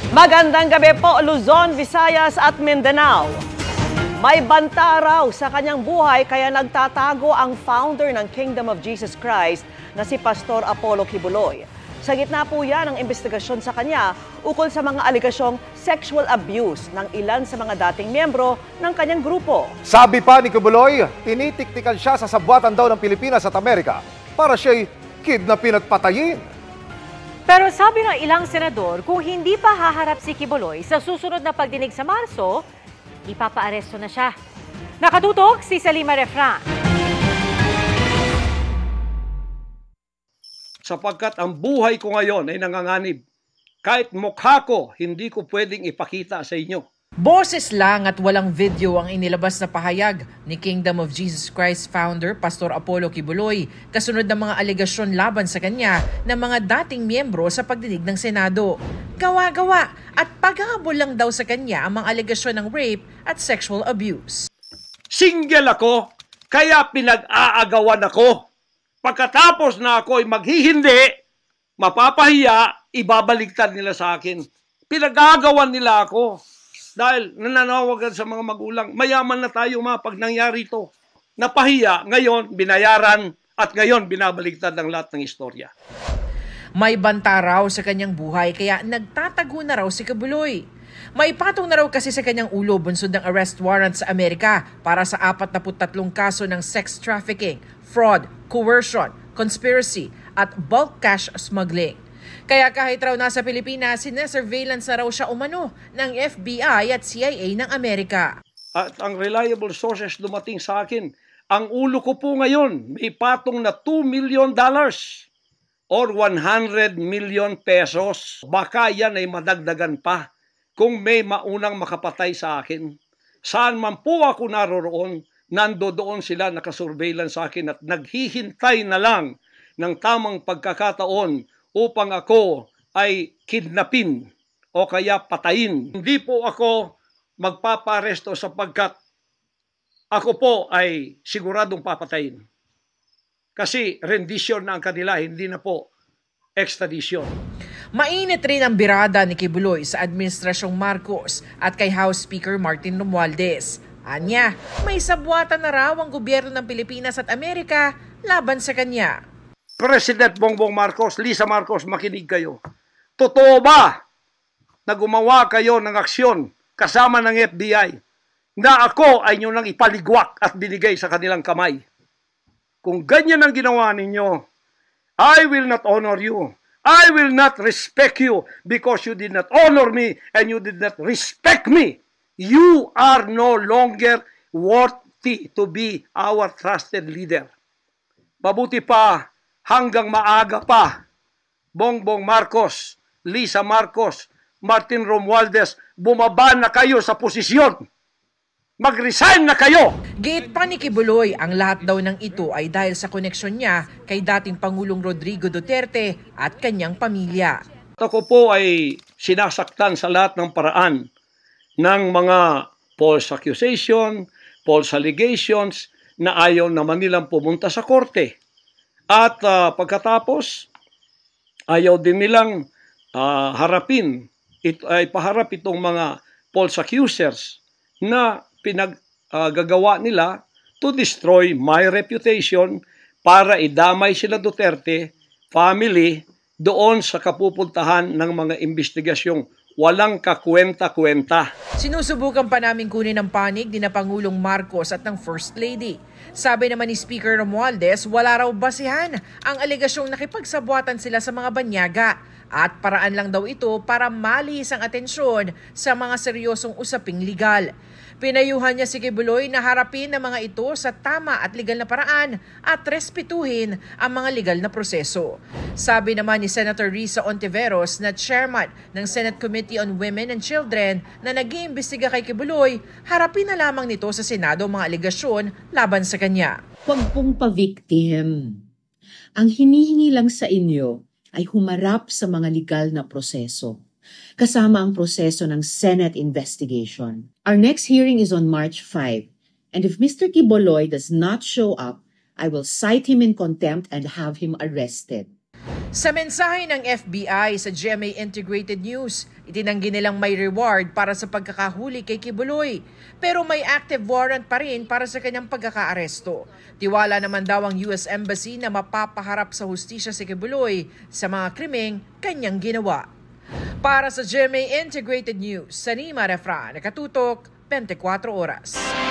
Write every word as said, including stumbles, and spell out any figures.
Magandang gabi po, Luzon, Visayas at Mindanao. May banta raw sa kanyang buhay kaya nagtatago ang founder ng Kingdom of Jesus Christ na si Pastor Apollo Kibuloy. Sa gitna po yan ang investigasyon sa kanya ukol sa mga aligasyong sexual abuse ng ilan sa mga dating miyembro ng kanyang grupo. Sabi pa ni Kibuloy, tinitiktikan siya sa sabwatan daw ng Pilipinas at Amerika para siya'y kidnapin at patayin. Pero sabi ng ilang senador, kung hindi pa haharap si Kibuloy sa susunod na pagdinig sa Marso, ipapaaresto na siya. Nakatutok si Salima Refran. Sapagkat ang buhay ko ngayon ay nanganganib. Kahit mukha ko, hindi ko pwedeng ipakita sa inyo. Boses lang at walang video ang inilabas na pahayag ni Kingdom of Jesus Christ founder Pastor Apollo Kibuloy kasunod ng mga alegasyon laban sa kanya ng mga dating miyembro sa pagdinig ng Senado. Gawa-gawa at paghahabol lang daw sa kanya ang mga alegasyon ng rape at sexual abuse. Single ako, kaya pinag-aagawan ako. Pagkatapos na ako ay maghihindi, mapapahiya, ibabaliktad nila sa akin. Pinag-aagawan nila ako. Dahil nananawagan sa mga magulang, mayaman na tayo ma pag nangyari ito. Napahiya, ngayon binayaran at ngayon binabaligtad ang lahat ng istorya. May banta raw sa kanyang buhay kaya nagtatago na raw si Kibuloy. May patong na raw kasi sa kanyang ulo bunsod ng arrest warrant sa Amerika para sa apat na tatlong kaso ng sex trafficking, fraud, coercion, conspiracy at bulk cash smuggling. Kaya kahit raw nasa Pilipinas, sinesurveillance na raw siya umano ng F B I at C I A ng Amerika. At ang reliable sources dumating sa akin, ang ulo ko po ngayon may patong na two million dollars or one hundred million pesos. Baka yan ay madagdagan pa kung may maunang makapatay sa akin. Saan man po ako naroroon, nandoon sila nakasurveillance sa akin at naghihintay na lang ng tamang pagkakataon upang ako ay kidnapin o kaya patayin. Hindi po ako magpaparesto sapagkat ako po ay siguradong papatayin. Kasi rendition na ang kanila, hindi na po extradition. Mainit rin ang birada ni Kibuloy sa Administrasyong Marcos at kay House Speaker Martin Romualdez. Anya, may sabwatan na raw ang gobyerno ng Pilipinas at Amerika laban sa kanya. President Bongbong Marcos, Lisa Marcos, makinig kayo. Totoo ba na gumawa kayo ng aksyon kasama ng F B I na ako ay nyo nang ipaligwak at binigay sa kanilang kamay? Kung ganyan ang ginawa ninyo, I will not honor you. I will not respect you because you did not honor me and you did not respect me. You are no longer worthy to be our trusted leader. Mabuti pa, hanggang maaga pa, Bongbong Marcos, Lisa Marcos, Martin Romualdez, bumaba na kayo sa posisyon. Mag-resign na kayo! Gate pa ni Kibuloy, ang lahat daw ng ito ay dahil sa koneksyon niya kay dating Pangulong Rodrigo Duterte at kanyang pamilya. Ako po ay sinasaktan sa lahat ng paraan ng mga false accusation, false allegations na ayaw naman nilang pumunta sa korte. At uh, pagkatapos, ayaw din nilang uh, harapin, it, ay paharap itong mga false accusers na pinaggagawa uh, nila to destroy my reputation para idamay sila Duterte family doon sa kapupuntahan ng mga investigasyong walang kakwenta-kwenta. Sinusubukan pa namin kunin ang panig ni na Pangulong Marcos at ng First Lady. Sabi naman ni Speaker Romualdez, wala raw basihan ang alegasyong nakipagsabwatan sila sa mga banyaga at paraan lang daw ito para malis ang atensyon sa mga seryosong usaping legal. Pinayuhan niya si Kibuloy na harapin ang mga ito sa tama at legal na paraan at respetuhin ang mga legal na proseso. Sabi naman ni Senator Risa Ontiveros na chairman ng Senate Committee on Women and Children na nag-iimbestiga kay Kibuloy, harapin na lamang nito sa Senado ang mga alegasyon laban sa kanya. Huwag pong pa-victim. Ang hinihingi lang sa inyo ay humarap sa mga legal na proseso, kasama ang proseso ng Senate investigation. Our next hearing is on March fifth, and if Mister Kibuloy does not show up, I will cite him in contempt and have him arrested. Sa mensahe ng F B I sa G M A Integrated News, itinanggi nilang may reward para sa pagkakahuli kay Kibuloy. Pero may active warrant pa rin para sa kanyang pagkakaaresto. Tiwala naman daw ang U S Embassy na mapapaharap sa hustisya si Kibuloy sa mga krimeng kanyang ginawa. Para sa G M A Integrated News, Salima Refran, nakatutok, twenty-four oras.